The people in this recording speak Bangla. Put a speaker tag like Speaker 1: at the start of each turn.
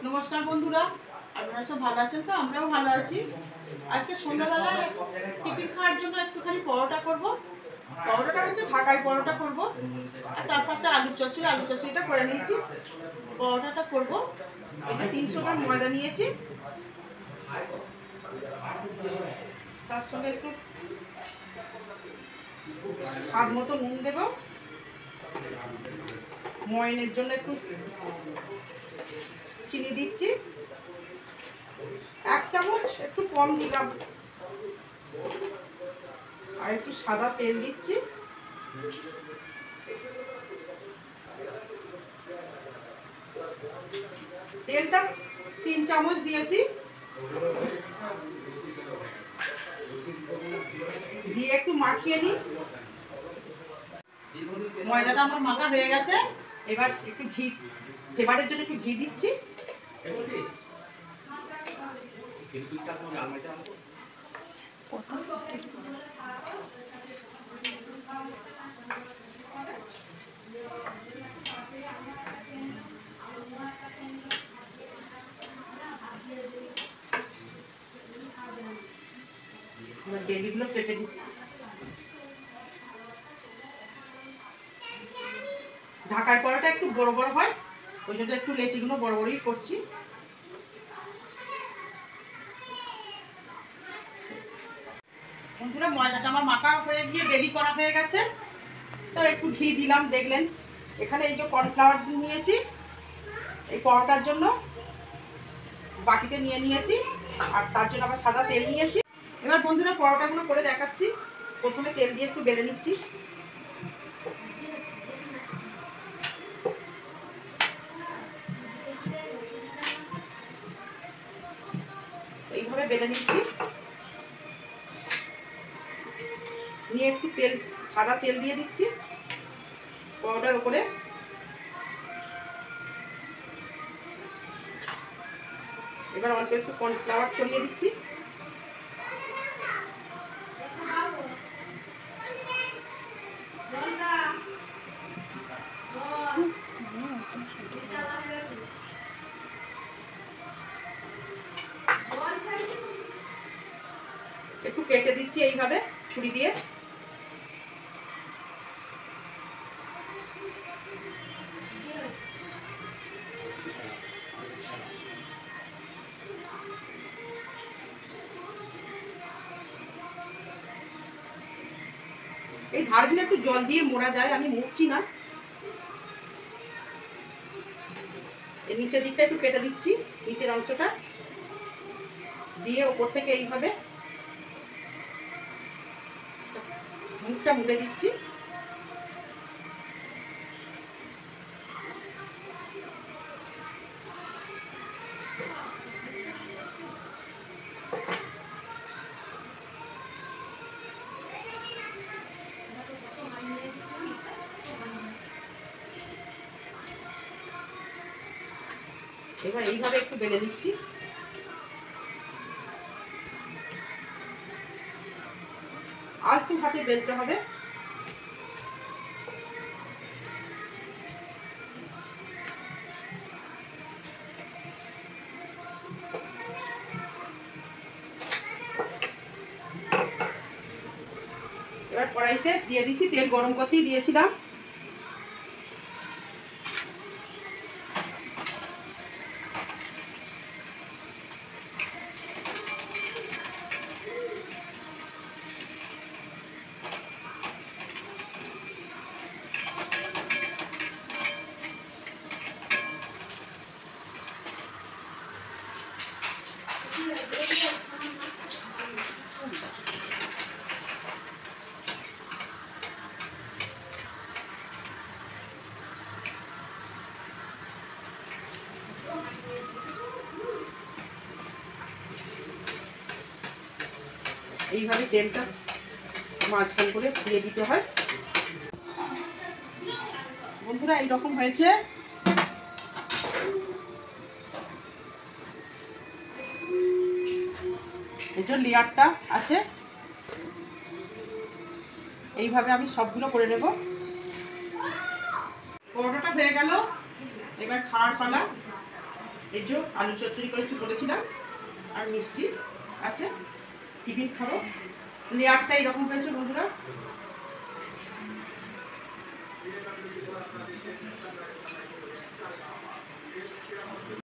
Speaker 1: নমস্কার বন্ধুরা, আপনারা সব ভালো আছেন তো? আমরাও ভালো আছি। আজকে সন্ধ্যাবেলায় টিফিন খাওয়ার জন্য একটুখানি পরোটা করব। পরোটাটা হচ্ছে ঢাকাই পরোটা করব, আর তার সাথে আলুর চচ্চড়িটা করে নিয়েছি। পরোটাটা করব। এটা 300 গ্রাম ময়দা নিয়েছি, তার সঙ্গে একটু স্বাদ মতো নুন দেব, ময়নের জন্য একটু চিনি দিচ্ছি, 1 চামচ একটু কম দিলাম, আর একটু সাদা তেল দিচ্ছি। তেলটা 3 চামচ দিয়েছি, দিয়ে একটু মাখিয়ে নিই। ময়দাটা আমার মাখা হয়ে গেছে। এবার একটু ঘি, ফ্লেভারের জন্য একটু ঘি দিচ্ছি। ডেলিগুলো কেটে দিচ্ছি। ঢাকার পরোটা একটু বড় বড় হয়, ওই জন্য একটু লেচিগুলো বড় বড়ই করছি। বন্ধুরা, ময়দাটা আমার মাখা হয়ে গিয়ে রেডি করা হয়ে গেছে। তো একটু ঘি দিলাম, দেখলেন। এখানে এই যে কর্নফ্লাওয়ার নিয়েছি এই পরোটার জন্য, বাটিতে নিয়ে নিয়েছি, আর তার জন্য আবার সাদা তেল নিয়েছি। এবার বন্ধুরা পরোটাগুলো করে দেখাচ্ছি। প্রথমে তেল দিয়ে একটু বেলে নিচ্ছি, এইভাবে বেলে নিচ্ছি। নিয়ে একটু তেল, সাদা তেল দিয়ে দিচ্ছি পরোটার উপরে। এবার অল্প একটু কর্নফ্লাওয়ার ছড়িয়ে দিচ্ছি। একটু কেটে দিচ্ছি এইভাবে ছুরি দিয়ে। এই ধারগুলো একটু জল দিয়ে মোড়া যায়, আমি মুড়ছি না। এই নিচের দিকটা একটু কেটে দিচ্ছি, নিচের অংশটা দিয়ে ওপর থেকে এইভাবে মুখটা মুড়ে দিচ্ছি। এবার এইভাবে একটু বেলে দিচ্ছি। আলতু হাতে বেলতে হবে। এবার কড়াইতে দিয়ে দিচ্ছি, তেল গরম করতেই দিয়েছিলাম। এইভাবে তেলটা মাঝখান করে দিয়ে দিতে হয়। বন্ধুরা, এইরকম হয়েছে। এই যে লেয়ারটা আছে, এইভাবে আমি সবগুলো করে নেব। পরোটাটা হয়ে গেল, এবার খাওয়ার পালা। এই যে আলু চচ্চড়ি করেছিলাম, আর মিষ্টি আছে, টিফিন খাবো। লেয়ারটা এরকম হয়েছে বন্ধুরা।